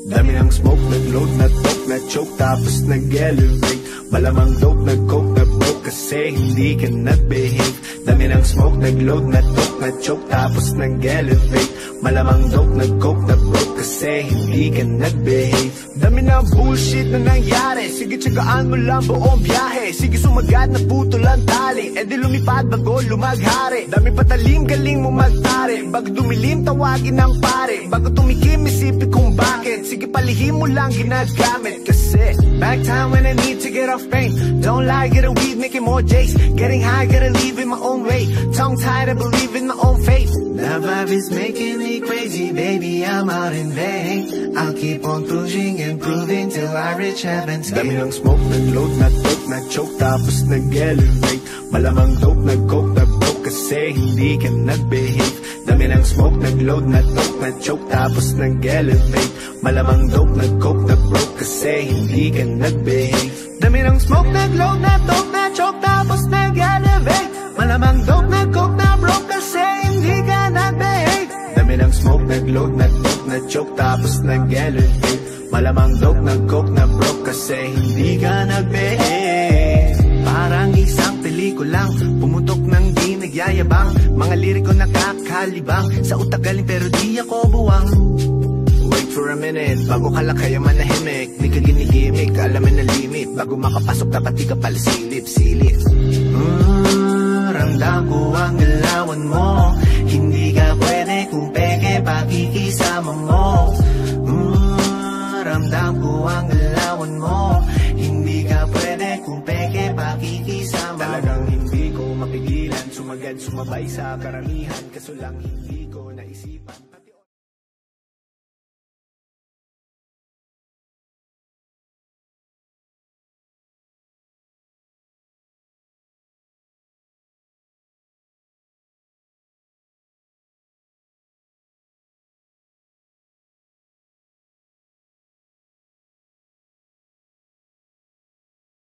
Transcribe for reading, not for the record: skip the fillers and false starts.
Dami ng smoke, nag-load, na-talk, na-choke, tapos nag-elevate. Malamang dope, nag-coke, na-broke, kasi hindi ka nag-behave. Dami ng smoke, nag-load, na-talk, na-choke, tapos nag-elevate. Malamang dope, nag-coke, na-broke, kasi hindi ka nag-behave. Dami ng bullshit na nangyari, sige tsagaan mo lang buong biyahe. Sige sumagat na putol ang tali, edi lumipad bago lumaghari. Dami patalim, galing mo magtari, bago dumilim tawagin ng pare. Bago tumikim isipin kung bakit, sige palihim mo lang ginagamit. Kasi back time when I need to get off pain, don't lie, get a weed, making more J's. Getting high, gotta leave in my own way. Tongue tied, I believe in my own faith. The vibe is making me crazy, baby, I'm out in vain. I'll keep on pushing and proving till I reach heaven's gate. Dami ng smoke, nag-load, na-talk, na-choke, tapos nag-elevate. Malamang dope, nag-coke, na-broke, kasi hindi ka nag-behave. Dami ng smoke, nag-load, na-talk, na-choke, tapos nag-elevate. Malamang dope, nag-coke, na-broke, kasi hindi ka nag-behave. Dami ng smoke, nag-load, na-talk, na-choke, tapos nag-elevate. Malamang dope, nag-coke, na-broke, kasi hindi ka nag-behave. Dami ng smoke, nag-load, na-talk, na-choke, tapos nag-elevate. Malamang dope, nag-coke, na-broke, kasi hindi ka nag-behave. Parang isang pelikulang pumutok ng di nagyayabang. Mga liriko nakakalibang, sa utak galing pero di ako buwang. Wait for a minute, bago ka lang kaya manahimik. Di ka ginigimik, alamin na limit. Bago makapasok dapat di ka pala silip-silip. Ramdam ko ang galawan mo, hindi ka pwede kung peke pakikisama mo. Ramdam ko ang galawan mo, hindi ka pwede kung peke pakikisama. Talagang hindi ko mapigilan, sumagad sumabay sa karamihan, kaso lang hindi ko naisipan.